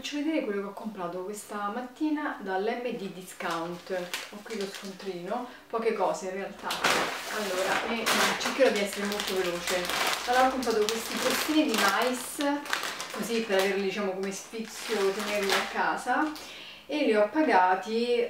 faccio vedere quello che ho comprato questa mattina dall'MD Discount. Ho qui lo scontrino, poche cose in realtà. Allora, cercherò di essere molto veloce. Allora, ho comprato questi crostini di mais, così per averli, diciamo, come sfizio, tenerli a casa, e li ho pagati,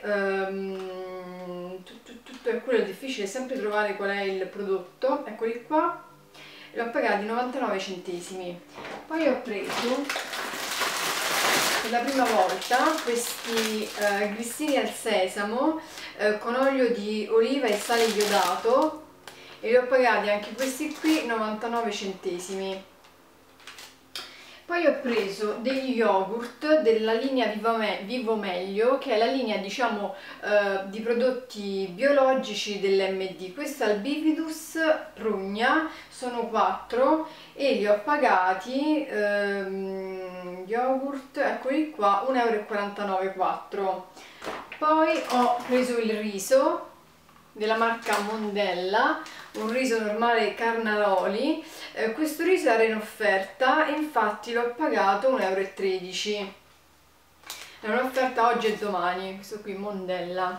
tutto è quello, è difficile sempre trovare qual è il prodotto, eccoli qua, li ho pagati 99 centesimi. Poi ho preso per la prima volta questi grissini al sesamo con olio di oliva e sale iodato, e li ho pagati anche questi qui 99 centesimi. Poi ho preso degli yogurt della linea Vivo Meglio, che è la linea, diciamo, di prodotti biologici dell'MD. Questo è il Bifidus Prugna, sono 4 e li ho pagati, yogurt, eccoli qua, 1,49 € 4. Poi ho preso il riso della marca Mondella, un riso normale Carnaroli. Questo riso era in offerta e infatti l'ho pagato 1,13 €. È un'offerta oggi e domani, questo qui Mondella.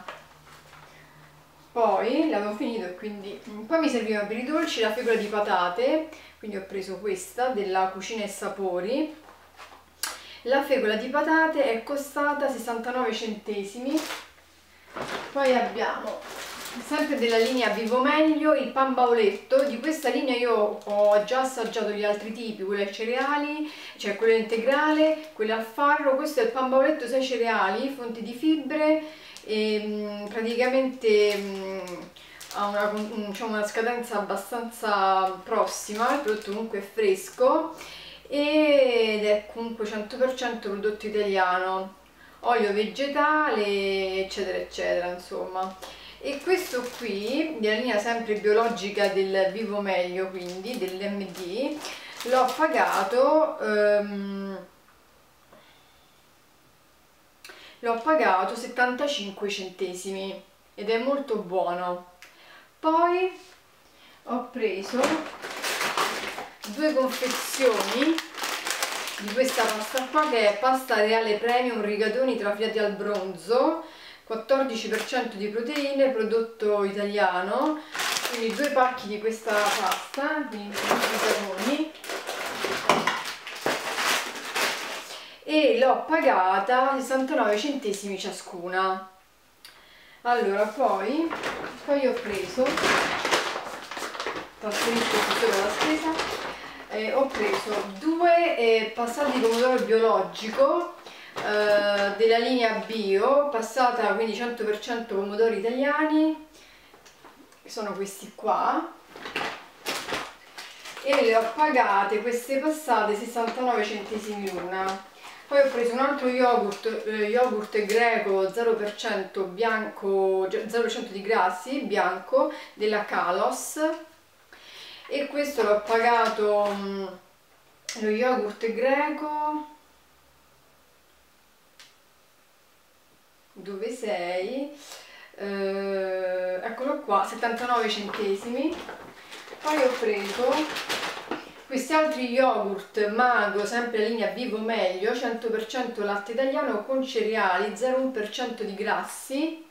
Poi l'avevo finito e quindi poi mi serviva per i dolci la fecola di patate, quindi ho preso questa della Cucina e Sapori. La fecola di patate è costata 69 centesimi. Poi abbiamo sempre della linea Vivo Meglio il pan bauletto. Di questa linea io ho già assaggiato gli altri tipi, quello ai cereali, cioè quello integrale, quello al farro. Questo è il pan bauletto 6 cereali, fonti di fibre, e praticamente ha una scadenza abbastanza prossima. Il prodotto comunque è fresco ed è comunque 100% prodotto italiano, olio vegetale, eccetera eccetera, insomma. E questo qui, della linea sempre biologica del Vivo Meglio, quindi dell'MD, l'ho pagato 75 centesimi ed è molto buono. Poi ho preso 2 confezioni di questa pasta qua, che è pasta reale premium rigatoni trafilati al bronzo, 14% di proteine, prodotto italiano. Quindi 2 pacchi di questa pasta, quindi rigatoni, e l'ho pagata 69 centesimi ciascuna. Allora, poi ho preso, trasferisco tutto dalla spesa, ho preso 2 passati di pomodoro biologico della linea bio, passata, quindi 100% pomodori italiani, sono questi qua, e le ho pagate, queste passate, 69 centesimi l'una. Poi ho preso un altro yogurt greco 0% bianco, 0% di grassi, bianco, della Kalos, e questo l'ho pagato, lo yogurt greco, dove sei? Eccolo qua, 79 centesimi. Poi ho preso questi altri yogurt Mago, sempre la linea Vivo Meglio, 100% latte italiano con cereali, 0,1% di grassi,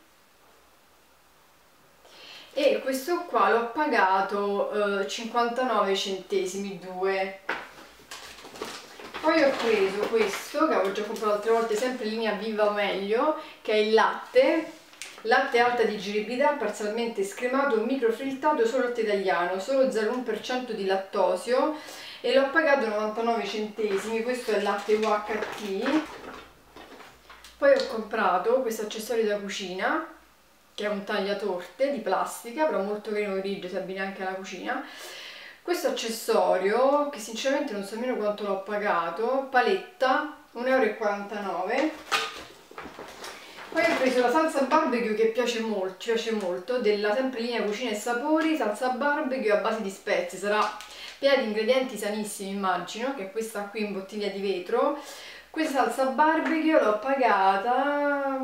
e questo qua l'ho pagato 59 centesimi 2. Poi ho preso questo, che avevo già comprato altre volte, sempre in linea Viva Meglio, che è il latte alta digeribilità, parzialmente scremato, microfiltrato, solo latte italiano, solo 0,1% di lattosio, e l'ho pagato 99 centesimi. Questo è il latte UHT. Poi ho comprato questo accessorio da cucina, che è un tagliatorte di plastica, però molto carino, grigio, si abbina anche alla cucina. Questo accessorio, che sinceramente non so nemmeno quanto l'ho pagato, paletta, 1,49 €. Poi ho preso la salsa barbecue, che ci piace molto, della sempre linea Cucina e Sapori, salsa barbecue a base di spezie, sarà piena di ingredienti sanissimi, immagino, che è questa qui in bottiglia di vetro. Questa salsa barbecue l'ho pagata,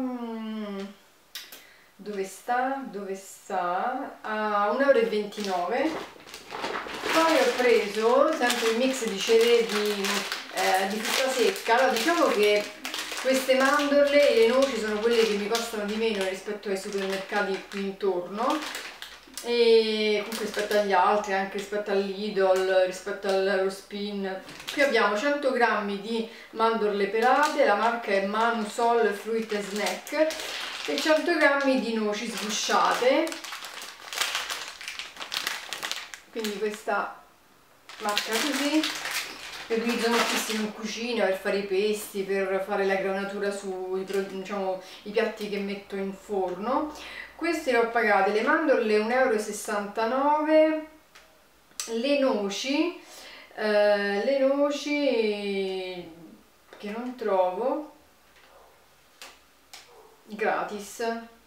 dove sta? A 1,29 €. Poi ho preso sempre il mix di frutta secca. Allora, diciamo che Queste mandorle e le noci sono quelle che mi costano di meno rispetto ai supermercati qui intorno, e comunque rispetto agli altri, anche rispetto all'Idol, rispetto all'Eurospin. Qui abbiamo 100 grammi di mandorle pelate, la marca è Manusol Fruit Snack, e 100 grammi di noci sgusciate, quindi questa marca così. Che utilizzo moltissimo in cucina per fare i pesti, per fare la granatura sui, diciamo, i piatti che metto in forno. Queste le ho pagate, le mandorle 1,69 euro, le noci che non trovo, gratis.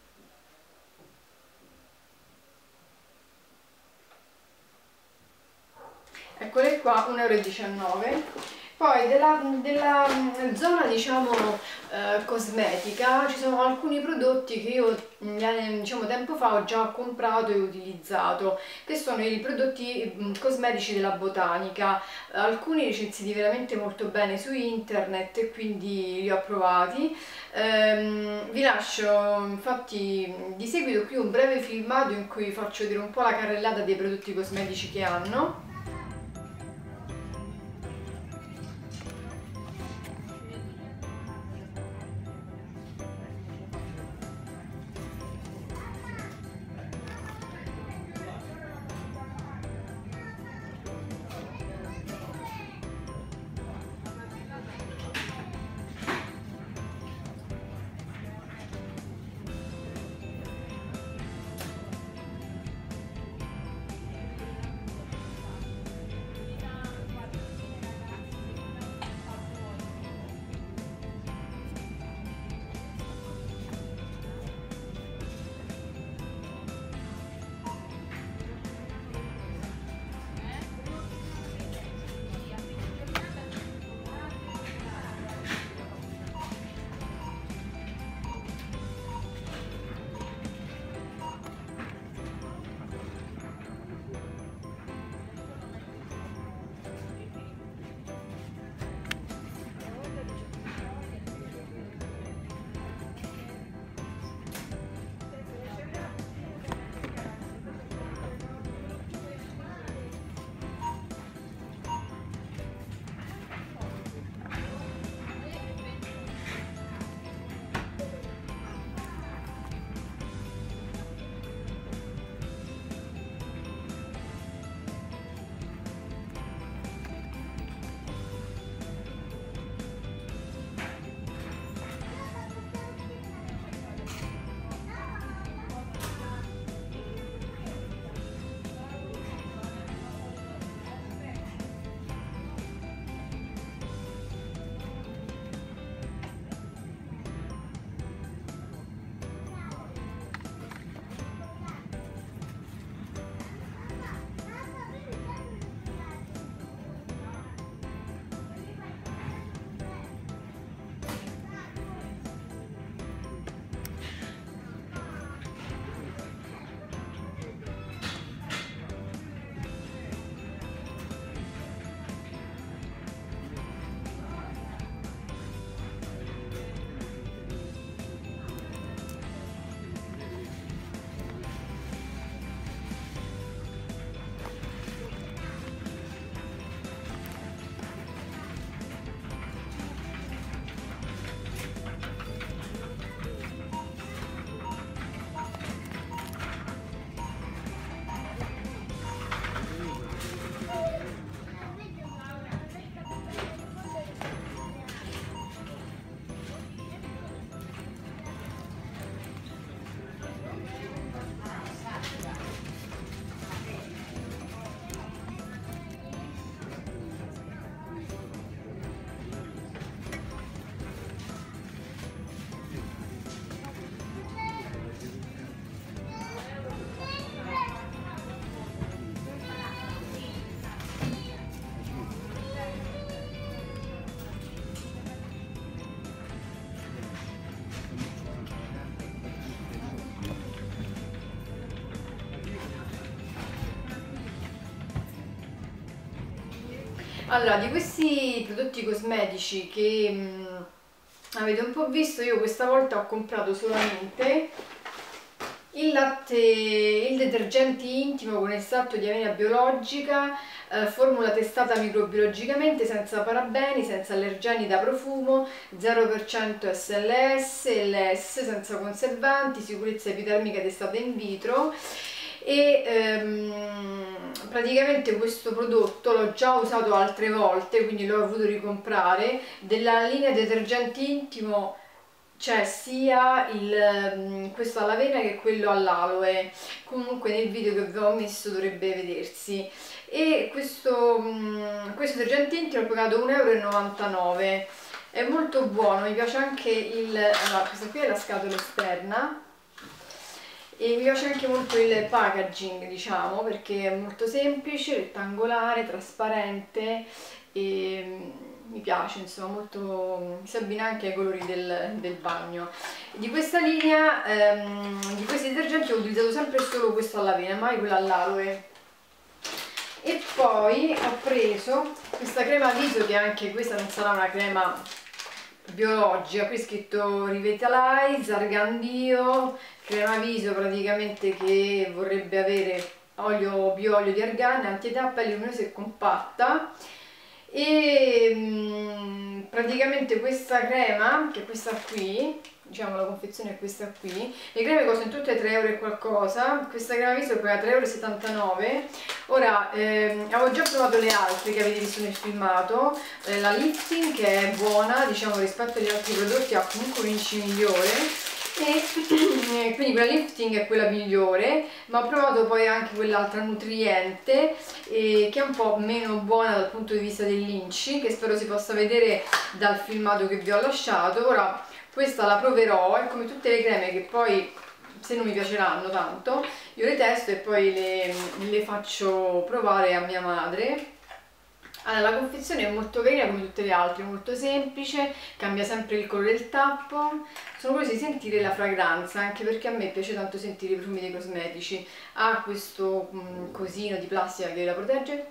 Eccole qua, 1,19 euro. Poi della zona, diciamo, cosmetica, ci sono alcuni prodotti che io, diciamo, tempo fa ho già comprato e utilizzato, che sono i prodotti cosmetici della Botanica. Alcuni recensiti veramente molto bene su internet e quindi li ho provati. Vi lascio infatti di seguito qui un breve filmato in cui faccio vedere un po' la carrellata dei prodotti cosmetici che hanno. Allora, di questi prodotti cosmetici che avete un po' visto, io questa volta ho comprato solamente il latte, il detergente intimo con estratto di avena biologica, formula testata microbiologicamente, senza parabeni, senza allergeni da profumo, 0% SLS, LS, senza conservanti, sicurezza epidermica testata in vitro. E praticamente questo prodotto l'ho già usato altre volte, quindi l'ho voluto ricomprare. Della linea detergenti intimo c'è sia questo all'avena che quello all'aloe, comunque nel video che vi ho messo dovrebbe vedersi. E questo detergente intimo ho pagato 1,99 €, è molto buono, mi piace anche allora, questa qui è la scatola esterna e mi piace anche molto il packaging, diciamo, perché è molto semplice, rettangolare, trasparente e mi piace, insomma, molto, si abbina anche ai colori del bagno. Di questa linea, di questi detergenti ho utilizzato sempre solo questo all'avena, mai quello all'aloe. E poi ho preso questa crema viso, che anche questa non sarà una crema biologica, qui è scritto Revitalize, Argan Bio, crema viso praticamente che vorrebbe avere bioolio di argan, antietà, pelle luminosa e compatta. E praticamente questa crema, che è questa qui, diciamo la confezione è questa qui, le creme costano tutte 3 € e qualcosa, questa crema viso costa 3,79 €. Ora, avevo già provato le altre che avete visto nel filmato, la lifting, che è buona, diciamo, rispetto agli altri prodotti, ha comunque un inci migliore, e quindi quella lifting è quella migliore, ma ho provato poi anche quell'altra nutriente, che è un po' meno buona dal punto di vista dell'inci, che spero si possa vedere dal filmato che vi ho lasciato. Ora questa la proverò, è come tutte le creme che poi, se non mi piaceranno tanto, io le testo e poi le faccio provare a mia madre. Allora, la confezione è molto carina come tutte le altre, molto semplice, cambia sempre il colore del tappo. Sono curiosa di sentire la fragranza, anche perché a me piace tanto sentire i profumi dei cosmetici. Ha questo cosino di plastica che la protegge.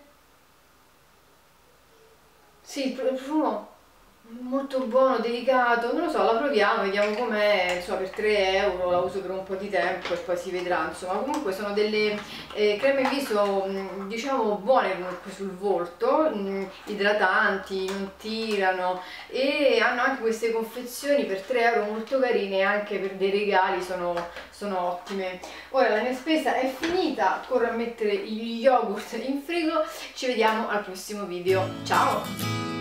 Sì, il profumo molto buono, delicato, non lo so, la proviamo, vediamo com'è, insomma, per 3 € la uso per un po' di tempo e poi si vedrà, insomma. Comunque sono delle creme viso, diciamo, buone comunque sul volto, idratanti, non tirano, e hanno anche queste confezioni per 3 € molto carine, e anche per dei regali sono ottime. Ora la mia spesa è finita, corro a mettere gli yogurt in frigo, ci vediamo al prossimo video, ciao!